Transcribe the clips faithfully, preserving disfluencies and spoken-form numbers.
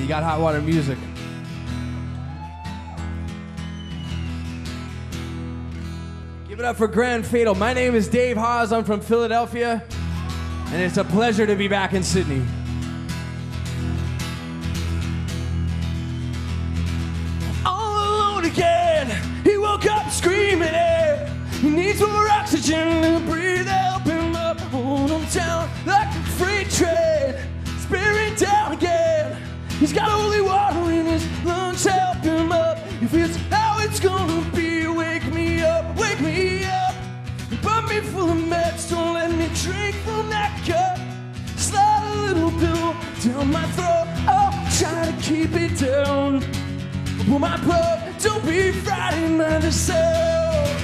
You got hot water music. Give it up for Grand Fatal. My name is Dave Hause. I'm from Philadelphia, and it's a pleasure to be back in Sydney. All alone again, he woke up screaming air. He needs more oxygen to breathe. Help him up, hold him down like a freight train. Spirit down again. He's got holy water in his lungs. Help him up. If it's how it's gonna be, wake me up, wake me up. Pump me full of meds, don't let me drink from that cup. Slide a little pill down my throat. I'll try to keep it down. Pull my plug, don't be frightened by the sound.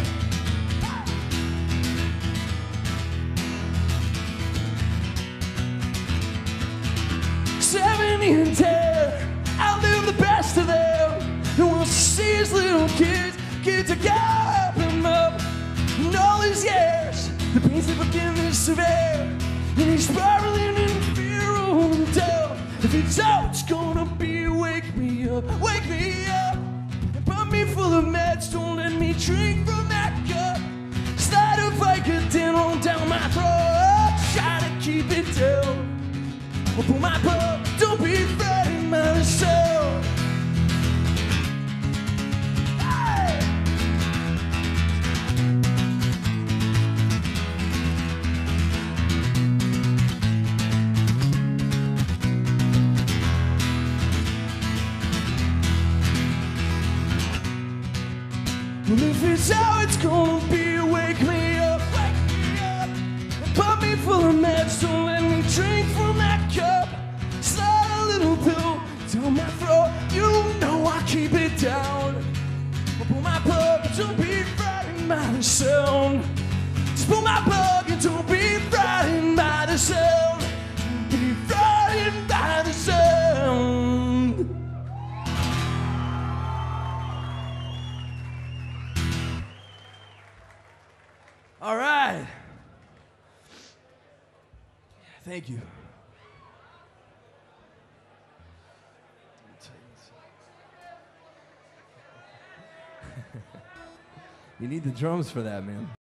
Seventy and ten, outlive the best of them. Who wants to see his little kids, kids to help him up. And all his years, the pains never been this severe. And he's spiraling in fear of the devil. If it's how it's gonna be, wake me up, wake me up. And pump me full of meds, don't let me drink from that cup. Slide a Vicodin on down my throat, try to keep it down. I'll pull my plug, don't be frightened by the sound. Hey! Well, if it's how it's gonna be, wake me up, wake me up. And pump me full of meds, don't let me drink from that cup. Slide a little pill down my throat, you know I keep it down. I'll pull my plug, don't be frightened by the sound. Just pull my plug and don't be frightened by the sound. Be frightened by the sound. All right. Thank you. You need the drums for that, man.